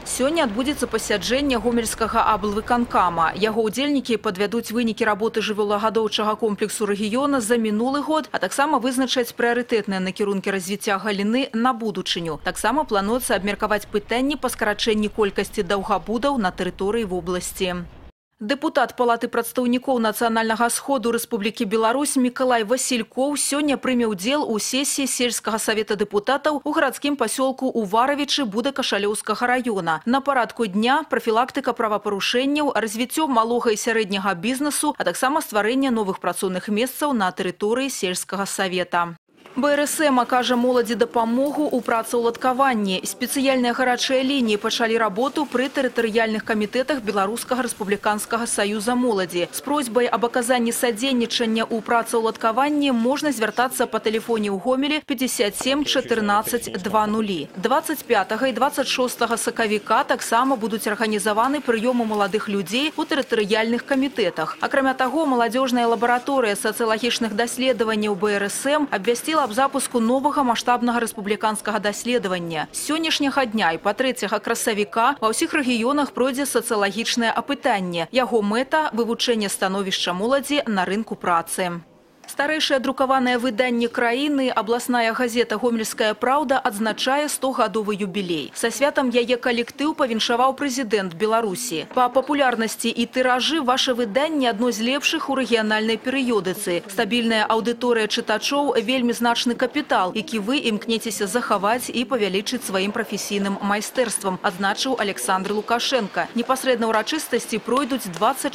Сёння адбудзецца пасяджэнне гомельскага аблвыканкама. Яго ўдзельнікі падвядуць вынікі работы жывёлагадоўчага комплексу рэгіёна за мінулы год, а таксама вызначаць прыярытэтныя накірункі развіцця галіны на будучыню. Таксама плануецца абмеркаваць пытанні па скарачэнні колькасці даўгабудаў на тэрыторыі вобласці. Дэпутат Палаты прадстаўнікоў Нацыянальнага сходу Рэспублікі Беларусь Мікалай Васількоў сёння прыме ўдзел у сесіі сельскага савета дэпутатаў у гарадскім пасёлку Уваравічы Будакашалёўскага раёна. На парадку дня прафілактыка правапарушэнняў, развіццё малога і сярэдняга бізнесу, а таксама стварэнне новых працоўных месцаў на тэрыторыі сельскага савета. БРСМ акажа моладзі дапамогу ў працаўладкаванні. Спецыяльныя гарачыя лініі пачалі работу пры тэрытарыяльных камітэтах Беларускага рэспубліканскага саюза моладзі. З просьбай аб аказанні садзейнічання ў працаўладкаванні можна звяртацца па тэлефоне ў Гомелі 57 14 20. 25 і 26 сакавіка таксама будуць арганізаваны прыёмы маладых людзей у тэрытарыяльных камітэтах. Акрамя таго, маладзёжная лабараторыя сацыялагічных даследаванняў БРСМ абвясціла аб запуску новага маштабнага рэспубліканскага даследавання. З сённяшняга дня і па 3 красавіка ва ўсіх рэгіёнах пройдзе сацыялагічнае апытанне. Яго мэта – вывучэнне становішча моладзі на рынку працы. Старэйшае друкаванае выданне краіны, абласная газета «Гомельская праўда» адзначае 100-гадовы юбілей. Са святам яе калектыў павіншаваў прэзідэнт Беларусі. Па папулярнасці і тыражы ваше выданне адно з лепшых у рэгіянальнай перыёдыцы. Стабільная аўдыторыя чытачоў – вельмі значны капітал, які вы імкнецеся захаваць і павялічыць сваім прафесійным майстэрствам, адзначыў Александр Лукашенко. Непасрэдна ўрачыстасці пройдуць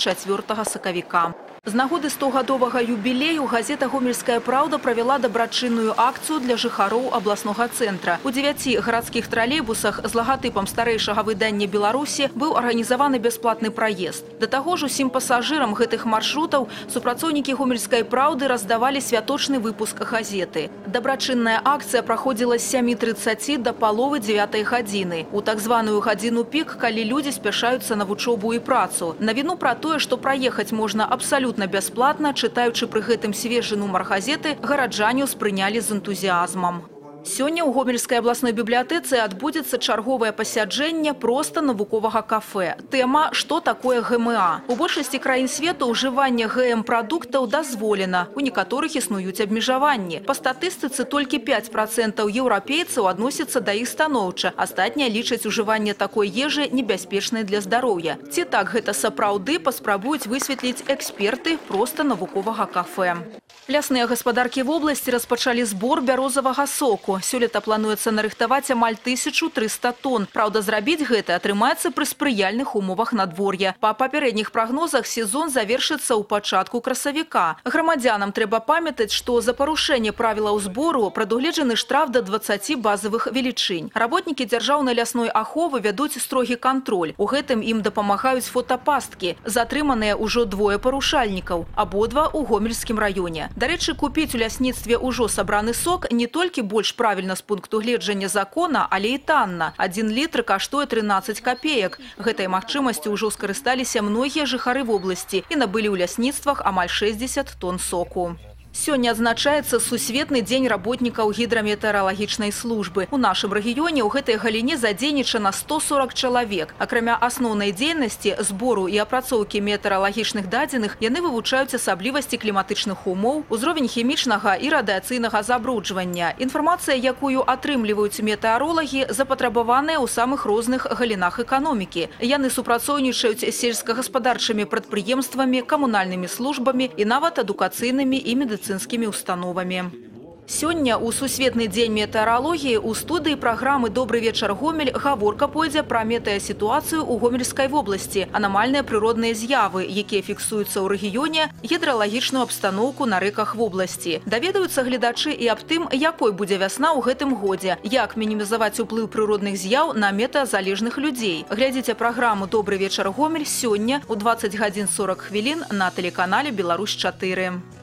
24 сакавіка. З нагоды 100-гадовага юбілею газета «Гомельская праўда» правяла дабрачынную акцыю для жыхароў абласнога цэнтра. У 9 гарадскіх тралейбусах з лагатыпам старэйшага выдання Беларусі быў арганізаваны бясплатны праезд. Да таго ж усім пасажырам гэтых маршрутаў супрацоўнікі «Гомельскай праўды» раздавалі святочны выпуск газеты. Дабрачынная акцыя праходзіла з 7:30 да паловы 9 гадзіны. У так званую гадзіну пік, калі людзі спяшаюцца на вучобу і працу. Навіну пра тое, што праехаць можна абсалютна бясплатна, чытаючы пры гэтым свежы нумар газеты, гараджане ўспрынялі з энтузіазмам. Сёння ў Гомельскай абласной бібліятэцы адбудзецца чарговае пасяджэнне проста навуковага кафэ. Тэма «Што такое ГМА?». У большасці краін свету ўжыванне ГМ-прадуктаў дазволена. У некаторых існуюць абмежаванні. Па статыстыцы толькі 5% еўрапейцаў адносяцца да іх станоўча. Астатнія лічаць ужыванне такой ежы небяспечнай для здароўя. Ці так гэта сапраўды, паспрабуюць высветліць эксперты проста навуковага кафэ. Лясныя гаспадаркі вобласці распачалі збор бярозавага соку. Сёлета плануецца нарыхтаваць амаль 1300 тонн. Праўда, зрабіць гэта атрымаецца пры спрыяльных умовах надвор'я. Па папярэдніх прагнозах сезон завершыцца ў пачатку красавіка. Грамадзянам трэба памятаць, што за парушэнне правілаў збору прадугледжаны штраф да 20 базавых велічынь. Работнікі дзяржаўнай лясной аховы вядуць строгі кантроль. У гэтым ім дапамагаюць фотапасткі. Затрыманыя ўжо 2 парушальнікаў, абодва ў Гомельскім раёне. Дарэчы, купіць у лясніцтве ўжо сабраны сок не толькі больш правільна з пункту гледжання закона, але і танна. 1 літр каштуе 13 копеек. Гэтай магчымасцю ўжо скарысталіся многія жыхары вобласці і набылі ў лясніцтвах амаль 60 тонн соку. Сёння адзначаецца Сусветны дзень работнікаў гідраметэаралагічнай службы. У нашым рэгіёне ў гэтай галіне задзейнічана 140 чалавек. Акрамя асноўнай дзейнасці, збору і апрацоўкі метэаралагічных дадзеных, яны вывучаюць асаблівасці кліматычных умоў, узровень хімічнага і радыяцыйнага забруджвання. Інфармацыя, якую атрымліваюць метэаролагі, запатрабаваная ў самых розных галінах эканомікі. Яны супрацоўнічаюць з сельскагаспадарчымі прадпрыемствамі, камунальнымі службамі і нават адукацыйнымі і медыцынскімі установамі. Сёння ў Сусветны дзень метэаралогіі ў студыі праграмы «Добры вечар, Гомель» гаворка пойдзе пра метэасітуацыю ў Гомельскай вобласці, анамальныя прыродныя з'явы, якія фіксуюцца ў рэгіёне, гідралагічную абстаноўку на рэках вобласці. Даведаюцца гледачы і аб тым, якой будзе вясна ў гэтым годзе, як мінімізаваць уплыў прыродных з'яў на метэазалежных людзей. Глядзіце праграму «Добры вечар, Гомель» сёння ў 20:40 на тэлеканале «Беларусь 4».